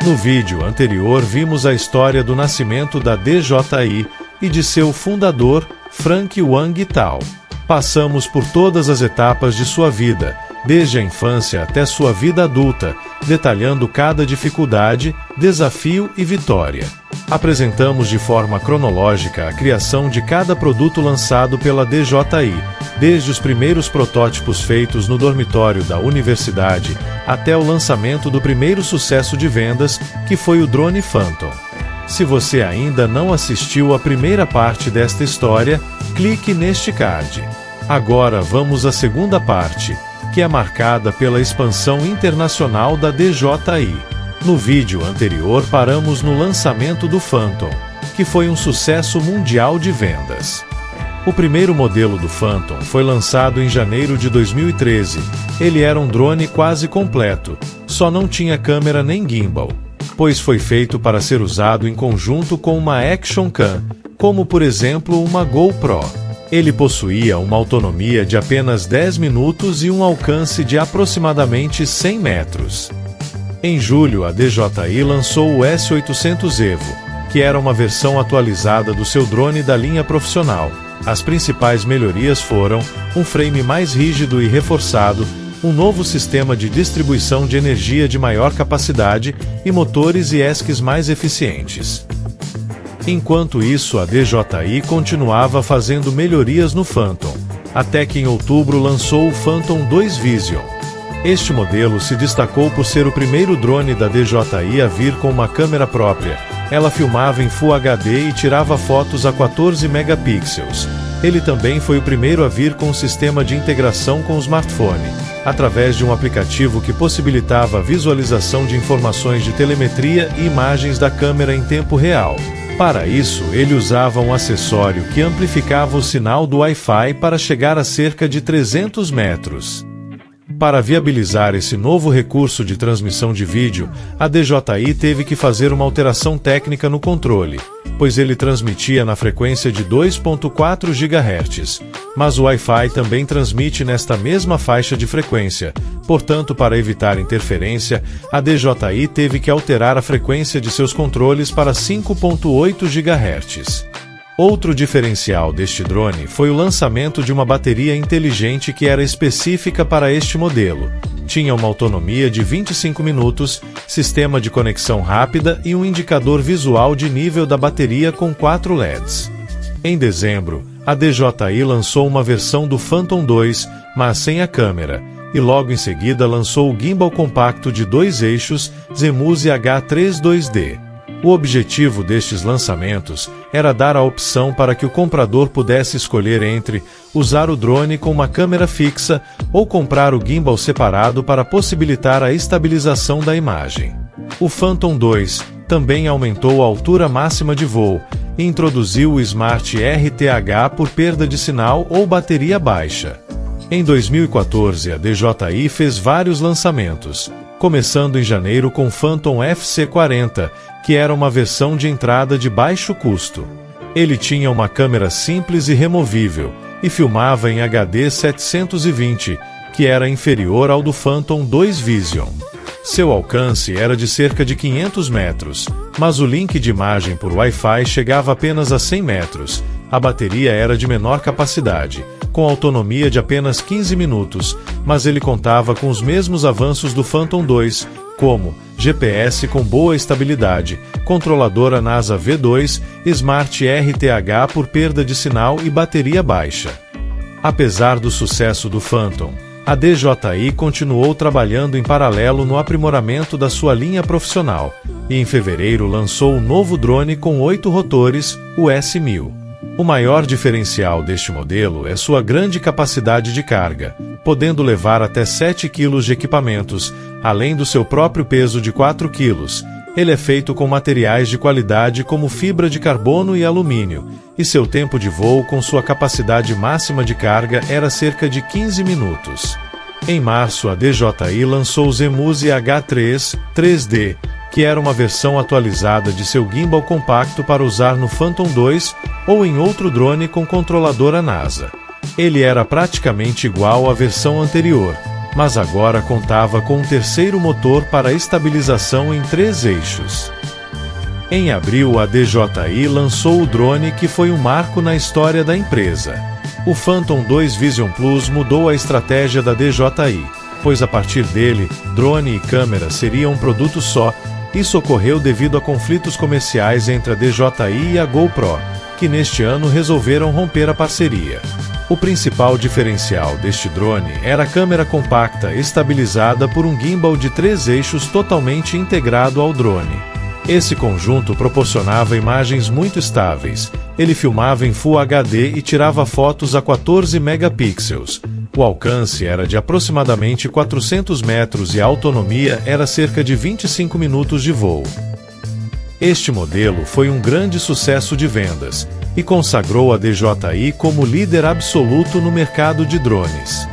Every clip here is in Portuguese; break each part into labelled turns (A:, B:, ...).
A: No vídeo anterior vimos a história do nascimento da DJI e de seu fundador, Frank Wang Tao. Passamos por todas as etapas de sua vida, desde a infância até sua vida adulta, detalhando cada dificuldade, desafio e vitória. Apresentamos de forma cronológica a criação de cada produto lançado pela DJI, desde os primeiros protótipos feitos no dormitório da universidade até o lançamento do primeiro sucesso de vendas, que foi o drone Phantom. Se você ainda não assistiu à primeira parte desta história, clique neste card. Agora vamos à segunda parte, que é marcada pela expansão internacional da DJI. No vídeo anterior paramos no lançamento do Phantom, que foi um sucesso mundial de vendas. O primeiro modelo do Phantom foi lançado em janeiro de 2013. Ele era um drone quase completo, só não tinha câmera nem gimbal, pois foi feito para ser usado em conjunto com uma Action Cam, como por exemplo uma GoPro. Ele possuía uma autonomia de apenas 10 minutos e um alcance de aproximadamente 100 metros. Em julho, a DJI lançou o S800 Evo, que era uma versão atualizada do seu drone da linha profissional. As principais melhorias foram um frame mais rígido e reforçado, um novo sistema de distribuição de energia de maior capacidade e motores e ESCs mais eficientes. Enquanto isso, a DJI continuava fazendo melhorias no Phantom, até que em outubro lançou o Phantom 2 Vision. Este modelo se destacou por ser o primeiro drone da DJI a vir com uma câmera própria. Ela filmava em Full HD e tirava fotos a 14 megapixels. Ele também foi o primeiro a vir com um sistema de integração com o smartphone, através de um aplicativo que possibilitava a visualização de informações de telemetria e imagens da câmera em tempo real. Para isso, ele usava um acessório que amplificava o sinal do Wi-Fi para chegar a cerca de 300 metros. Para viabilizar esse novo recurso de transmissão de vídeo, a DJI teve que fazer uma alteração técnica no controle, pois ele transmitia na frequência de 2.4 GHz, mas o Wi-Fi também transmite nesta mesma faixa de frequência. Portanto, para evitar interferência, a DJI teve que alterar a frequência de seus controles para 5.8 GHz. Outro diferencial deste drone foi o lançamento de uma bateria inteligente que era específica para este modelo. Tinha uma autonomia de 25 minutos, sistema de conexão rápida e um indicador visual de nível da bateria com 4 LEDs. Em dezembro, a DJI lançou uma versão do Phantom 2, mas sem a câmera, e logo em seguida lançou o gimbal compacto de 2 eixos Zemuse H3 2D. O objetivo destes lançamentos era dar a opção para que o comprador pudesse escolher entre usar o drone com uma câmera fixa ou comprar o gimbal separado para possibilitar a estabilização da imagem. O Phantom 2 também aumentou a altura máxima de voo e introduziu o Smart RTH por perda de sinal ou bateria baixa. Em 2014, a DJI fez vários lançamentos, começando em janeiro com o Phantom FC40, que era uma versão de entrada de baixo custo. Ele tinha uma câmera simples e removível, e filmava em HD 720, que era inferior ao do Phantom 2 Vision. Seu alcance era de cerca de 500 metros, mas o link de imagem por Wi-Fi chegava apenas a 100 metros. A bateria era de menor capacidade, com autonomia de apenas 15 minutos, mas ele contava com os mesmos avanços do Phantom 2, como GPS com boa estabilidade, controladora NASA V2, Smart RTH por perda de sinal e bateria baixa. Apesar do sucesso do Phantom, a DJI continuou trabalhando em paralelo no aprimoramento da sua linha profissional, e em fevereiro lançou o novo drone com 8 rotores, o S1000. O maior diferencial deste modelo é sua grande capacidade de carga, podendo levar até 7 kg de equipamentos, além do seu próprio peso de 4 kg. Ele é feito com materiais de qualidade como fibra de carbono e alumínio, e seu tempo de voo com sua capacidade máxima de carga era cerca de 15 minutos. Em março, a DJI lançou o Zemuse H3 3D, que era uma versão atualizada de seu gimbal compacto para usar no Phantom 2 ou em outro drone com controladora NASA. Ele era praticamente igual à versão anterior, mas agora contava com um terceiro motor para estabilização em 3 eixos. Em abril, a DJI lançou o drone que foi um marco na história da empresa. O Phantom 2 Vision Plus mudou a estratégia da DJI, pois a partir dele, drone e câmera seriam um produto só. Isso ocorreu devido a conflitos comerciais entre a DJI e a GoPro, que neste ano resolveram romper a parceria. O principal diferencial deste drone era a câmera compacta estabilizada por um gimbal de 3 eixos totalmente integrado ao drone. Esse conjunto proporcionava imagens muito estáveis. Ele filmava em Full HD e tirava fotos a 14 megapixels. O alcance era de aproximadamente 400 metros e a autonomia era cerca de 25 minutos de voo. Este modelo foi um grande sucesso de vendas e consagrou a DJI como líder absoluto no mercado de drones.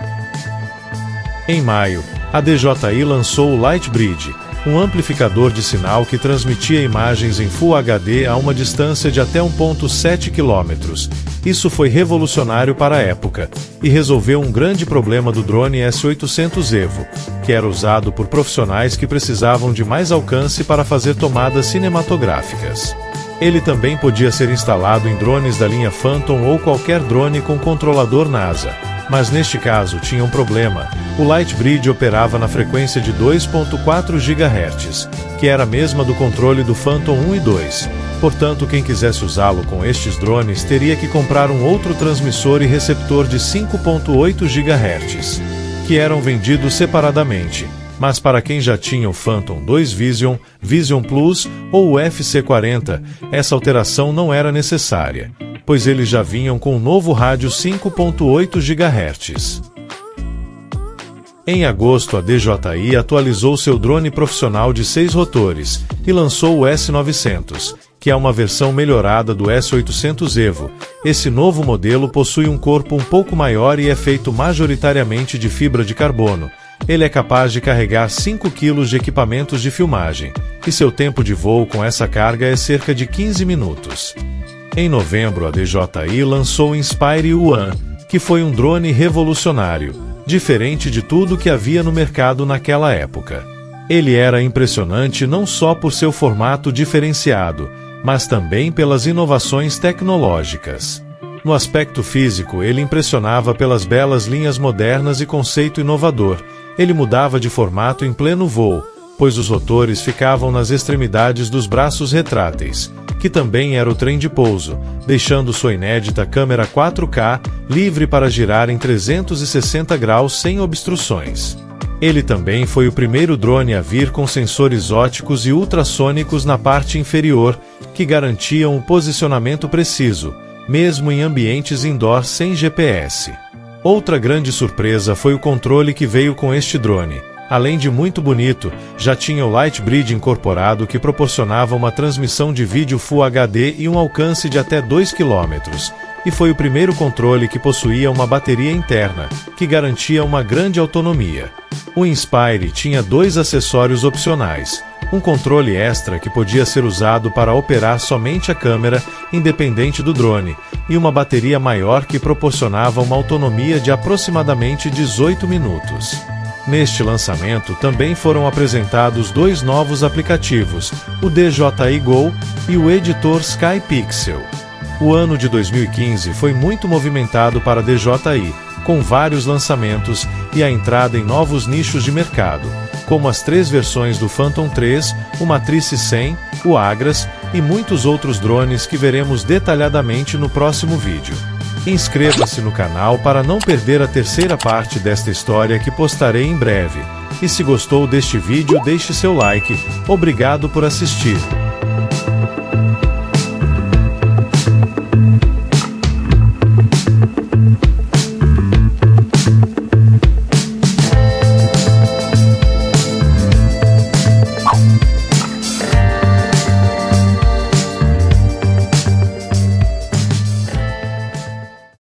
A: Em maio, a DJI lançou o Lightbridge, um amplificador de sinal que transmitia imagens em Full HD a uma distância de até 1,7 km. Isso foi revolucionário para a época, e resolveu um grande problema do drone S800 Evo, que era usado por profissionais que precisavam de mais alcance para fazer tomadas cinematográficas. Ele também podia ser instalado em drones da linha Phantom ou qualquer drone com controlador NASA. Mas neste caso tinha um problema. O Lightbridge operava na frequência de 2.4 GHz, que era a mesma do controle do Phantom 1 e 2. Portanto, quem quisesse usá-lo com estes drones teria que comprar um outro transmissor e receptor de 5.8 GHz, que eram vendidos separadamente. Mas para quem já tinha o Phantom 2 Vision, Vision Plus ou o FC40, essa alteração não era necessária, pois eles já vinham com o novo rádio 5.8 GHz. Em agosto, a DJI atualizou seu drone profissional de 6 rotores e lançou o S900, que é uma versão melhorada do S800 Evo. Esse novo modelo possui um corpo um pouco maior e é feito majoritariamente de fibra de carbono. Ele é capaz de carregar 5 kg de equipamentos de filmagem, e seu tempo de voo com essa carga é cerca de 15 minutos. Em novembro, a DJI lançou o Inspire One, que foi um drone revolucionário, diferente de tudo que havia no mercado naquela época. Ele era impressionante não só por seu formato diferenciado, mas também pelas inovações tecnológicas. No aspecto físico, ele impressionava pelas belas linhas modernas e conceito inovador. Ele mudava de formato em pleno voo, pois os rotores ficavam nas extremidades dos braços retráteis, que também era o trem de pouso, deixando sua inédita câmera 4K livre para girar em 360 graus sem obstruções. Ele também foi o primeiro drone a vir com sensores ópticos e ultrassônicos na parte inferior, que garantiam o posicionamento preciso, mesmo em ambientes indoor sem GPS. Outra grande surpresa foi o controle que veio com este drone. Além de muito bonito, já tinha o Lightbridge incorporado que proporcionava uma transmissão de vídeo Full HD e um alcance de até 2 km. E foi o primeiro controle que possuía uma bateria interna, que garantia uma grande autonomia. O Inspire tinha 2 acessórios opcionais, um controle extra que podia ser usado para operar somente a câmera, independente do drone, e uma bateria maior que proporcionava uma autonomia de aproximadamente 18 minutos. Neste lançamento também foram apresentados 2 novos aplicativos, o DJI Go e o editor Sky Pixel. O ano de 2015 foi muito movimentado para a DJI, com vários lançamentos e a entrada em novos nichos de mercado, como as 3 versões do Phantom 3, o Matrice 100, o Agras e muitos outros drones que veremos detalhadamente no próximo vídeo. Inscreva-se no canal para não perder a terceira parte desta história que postarei em breve. E se gostou deste vídeo, deixe seu like. Obrigado por assistir.